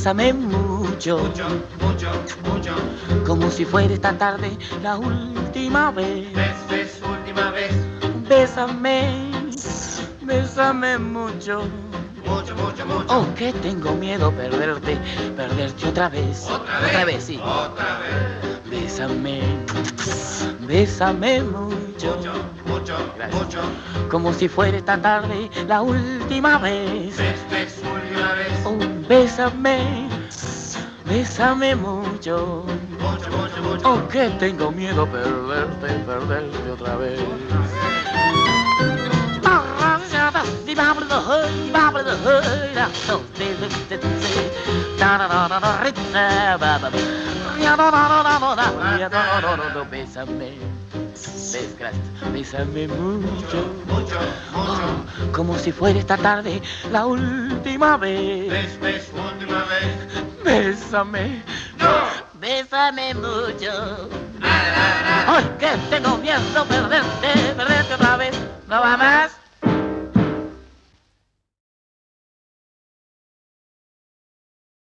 bésame mucho, mucho, mucho, mucho. como si fuera esta tarde la última vez. Última vez. Bésame, bésame mucho. Mucho, mucho, mucho. Oh, que tengo miedo perderte otra vez. ¿Otra vez? Sí. Otra vez. Bésame, bésame mucho. Mucho, mucho, Gracias. mucho. Como si fuera esta tarde la última vez. Última vez. Oh, bésame, bésame mucho. Mucho, mucho, mucho. Oh, que tengo miedo perderte otra vez. Bésame, gracias, bésame mucho, Mucho, mucho. como si fuera esta tarde la última vez. Última vez. Bésame, No. bésame mucho. Nada, nada, nada. Ay, que tengo miedo perderte otra vez. No va más.